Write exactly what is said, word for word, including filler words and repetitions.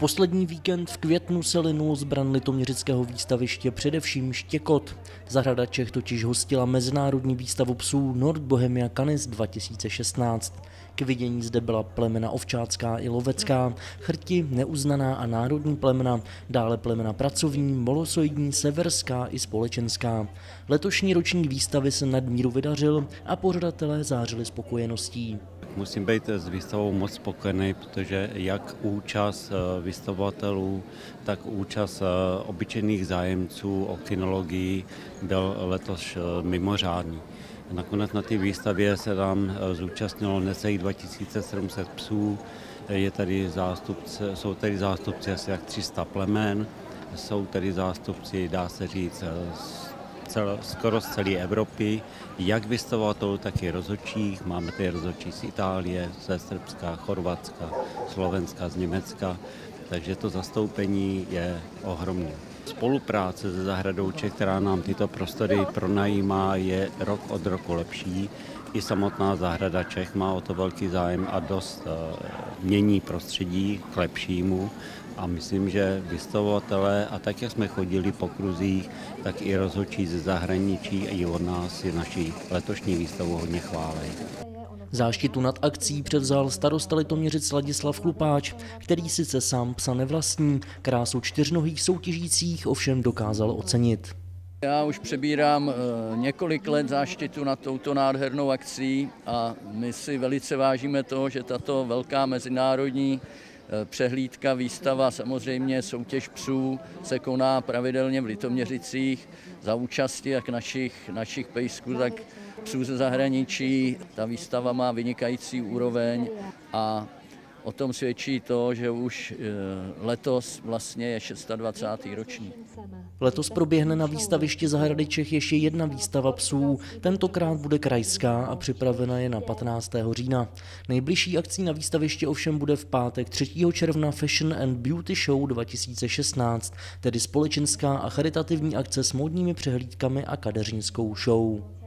Poslední víkend v květnu se linul zbran litoměřického výstaviště především štěkot. Zahrada Čech totiž hostila mezinárodní výstavu psů Nord Bohemia Canis dva tisíce šestnáct. K vidění zde byla plemena ovčácká i lovecká, chrti, neuznaná a národní plemena, dále plemena pracovní, molosoidní, severská i společenská. Letošní ročník výstavy se nadmíru vydařil a pořadatelé zářili spokojeností. Musím být s výstavou moc spokojený, protože jak účast vystavovatelů, tak účast obyčejných zájemců o kynologii byl letos mimořádný. Nakonec na té výstavě se nám zúčastnilo necelých dva tisíce sedm set psů, je tady zástupce, jsou tady zástupci asi jak tři sta plemen, jsou tady zástupci, dá se říct, Cel, skoro z celé Evropy, jak vystavovatelů, tak i rozhodčích. Máme tady rozhodčí z Itálie, ze Srbska, Chorvatska, Slovenska, z Německa, takže to zastoupení je ohromné. Spolupráce se Zahradou Čech, která nám tyto prostory pronajímá, je rok od roku lepší. I samotná Zahrada Čech má o to velký zájem a dost uh, mění prostředí k lepšímu. A myslím, že vystavovatelé, a tak, jak jsme chodili po kruzích, tak i rozhodčí ze zahraničí a i od nás si naši letošní výstavu hodně chválí. Záštitu nad akcí převzal starosta Litoměřic Ladislav Chlupáč, který sice sám psa nevlastní, krásu čtyřnohých soutěžících ovšem dokázal ocenit. Já už přebírám několik let záštitu nad touto nádhernou akcí a my si velice vážíme toho, že tato velká mezinárodní přehlídka, výstava, samozřejmě soutěž psů se koná pravidelně v Litoměřicích za účasti jak našich, našich pejsků, tak psů ze zahraničí. Ta výstava má vynikající úroveň a o tom svědčí to, že už letos vlastně je dvacátý šestý ročník. Letos proběhne na výstavišti Zahrady Čech ještě jedna výstava psů. Tentokrát bude krajská a připravena je na patnáctého října. Nejbližší akcí na výstavišti ovšem bude v pátek třetího června Fashion and Beauty Show dva tisíce šestnáct, tedy společenská a charitativní akce s módními přehlídkami a kadeřnickou show.